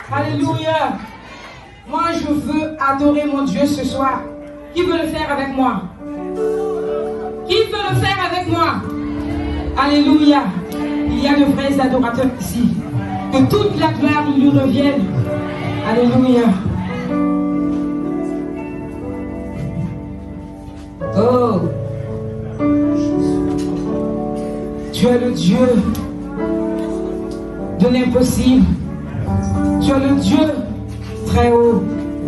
Alléluia. Moi, je veux adorer mon Dieu ce soir. Qui veut le faire avec moi? Qui veut le faire avec moi? Alléluia. Il y a de vrais adorateurs ici. Que toute la gloire lui revienne. Alléluia. Oh. Tu es le Dieu de l'impossible. Tu es le Dieu très haut.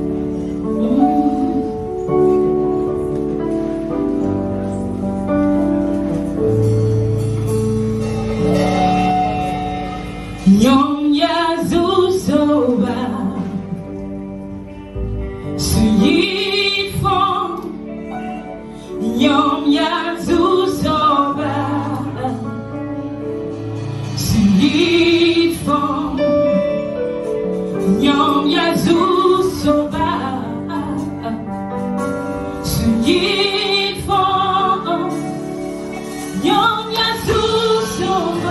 Nyom Yazu Soba Suyifon Nyom Yazu Soba Suyifon Nyom Yazu Soba Suyifon Nyom Yazu Soba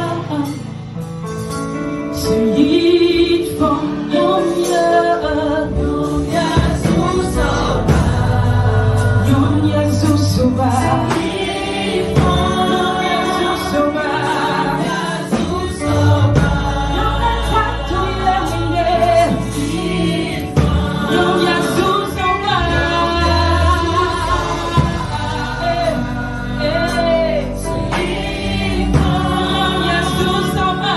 Sweet from Yom Yazu Soba Yom Yazu Soba Sweet from Yom Yazu Soba Yazu Soba Yom Yazu Soba Yom Yazu Soba Sweet from Yazu Soba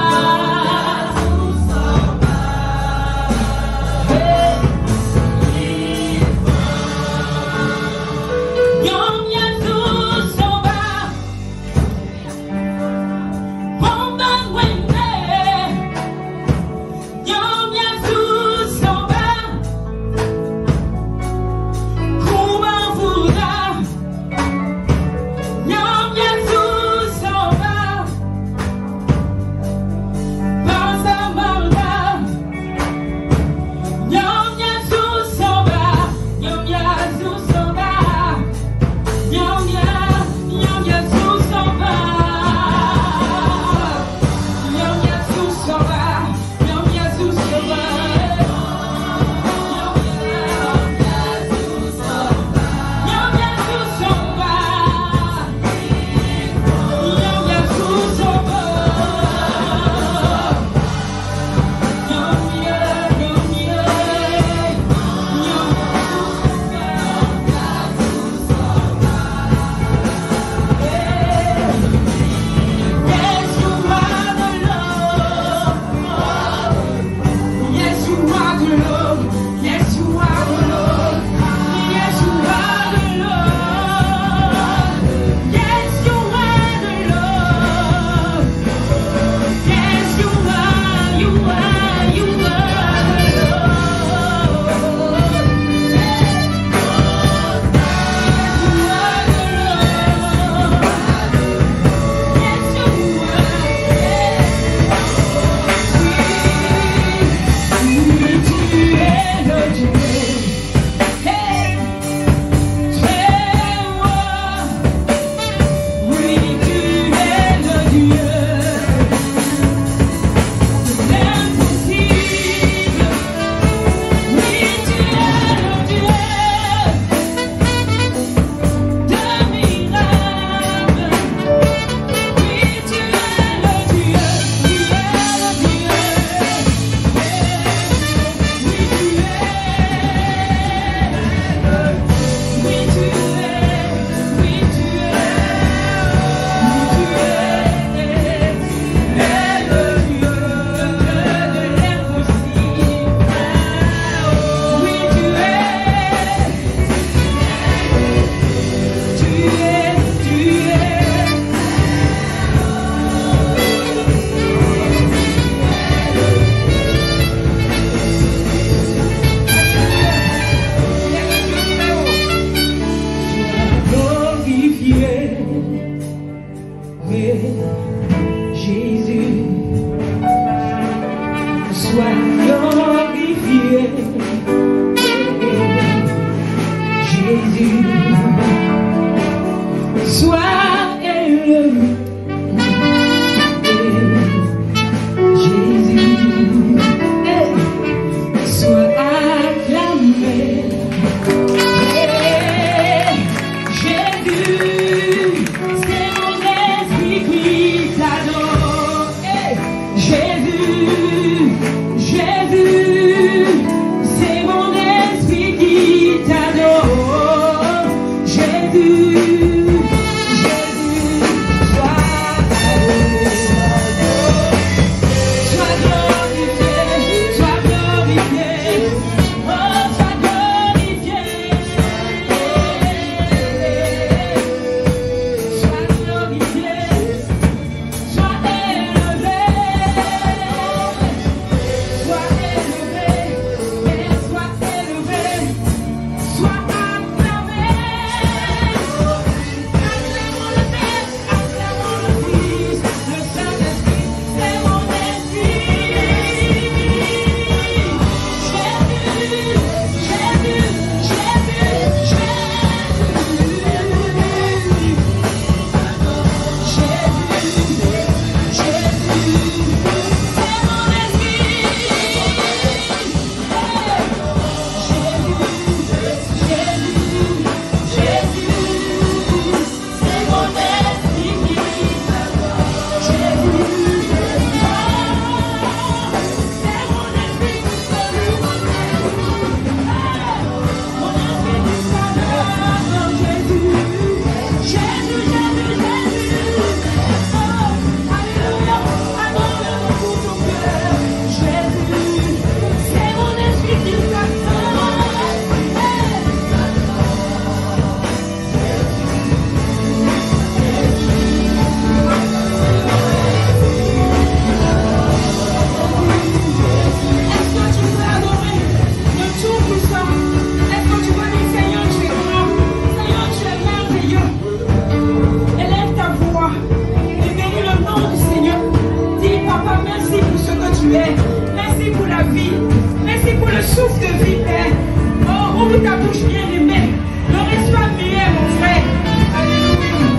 Merci pour la vie. Merci pour le souffle de vie, Père. Oh, ouvre ta bouche bien aimée. Ne reste pas muet, mon frère. Alléluia.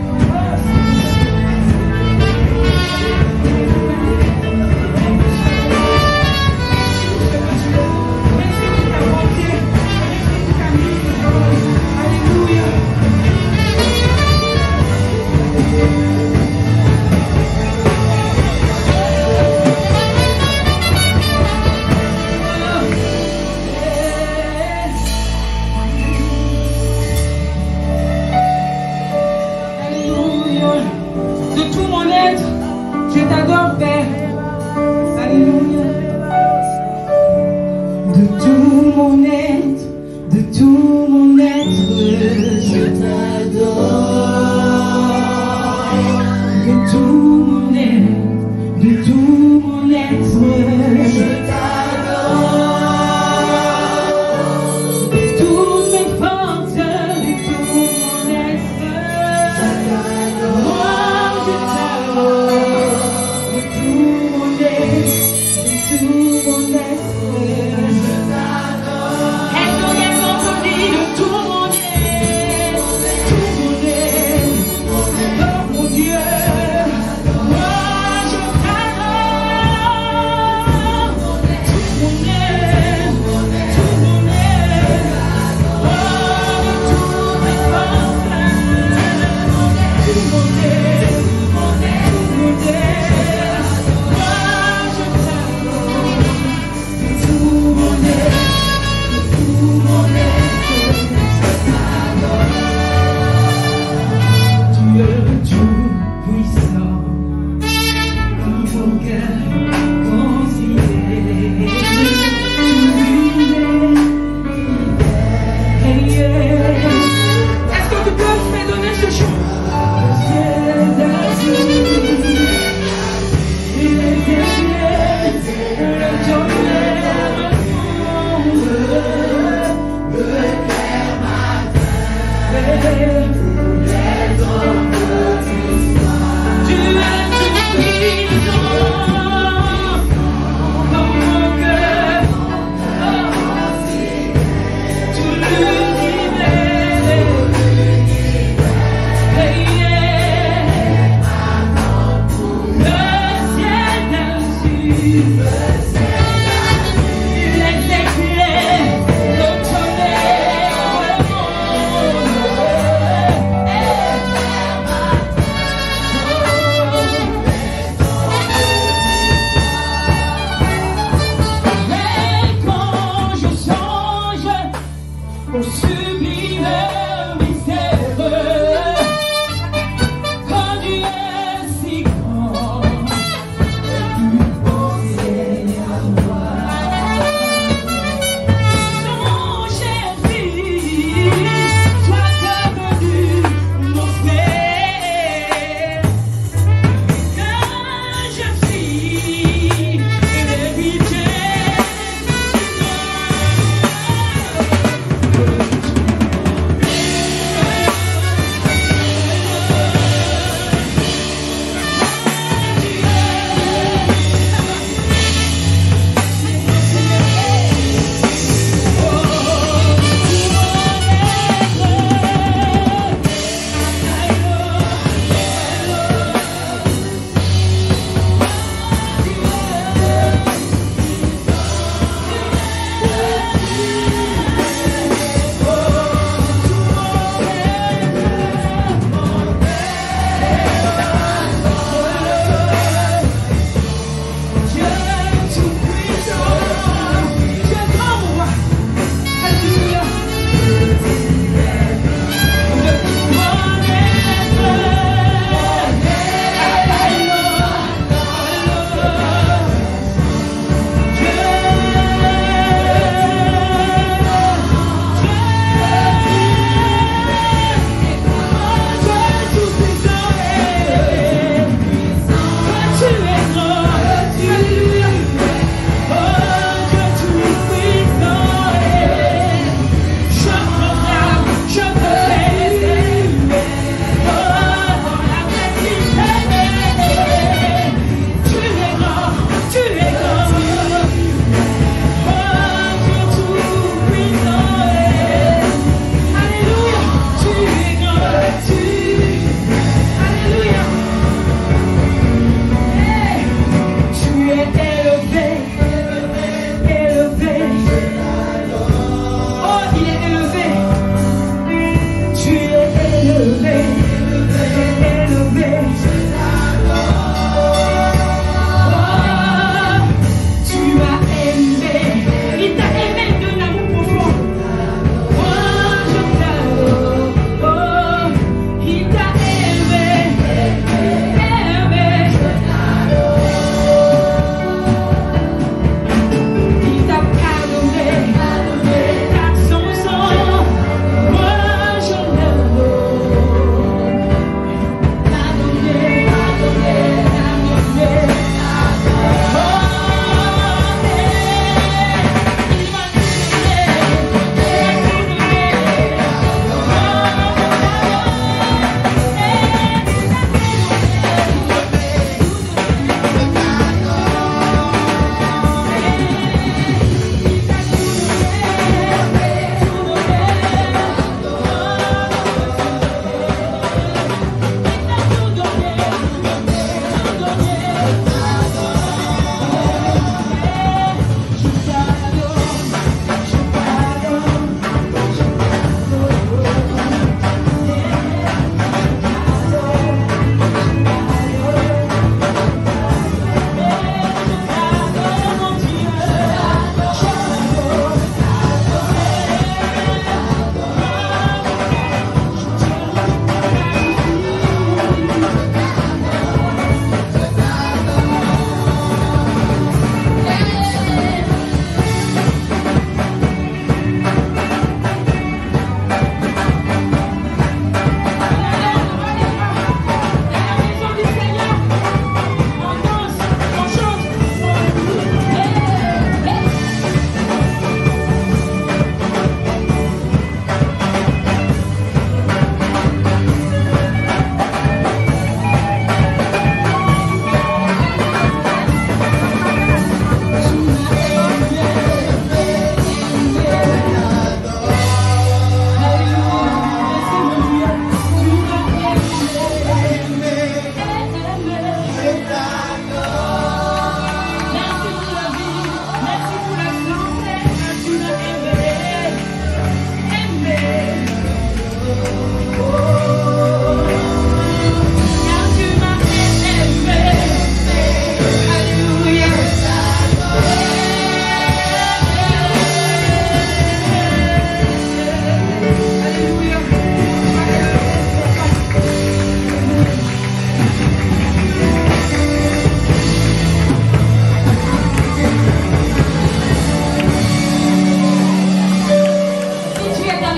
Merci pour ta bonté. Merci pour ta miséricorde. Alléluia. Je t'adore, Père. Alléluia. De tout mon être, je t'adore. De tout mon être, je t'adore. De toutes mes forces, de tout mon être, je t'adore. Je t'adore.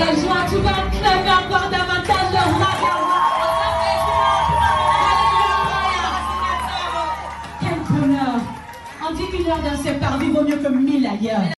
quelle joie, tu vas acclamer encore davantage le roi des rois. Alléluia. Quel bonheur. On dit qu'une heure dans ses parvis vaut mieux que 1000 ailleurs.